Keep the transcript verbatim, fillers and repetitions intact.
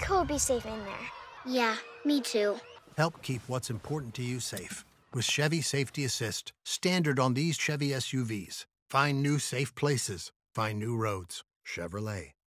Tahoe will be safe in there. Yeah, me too. Help keep what's important to you safe with Chevy Safety Assist, standard on these Chevy S U Vs. Find new safe places. Find new roads. Chevrolet.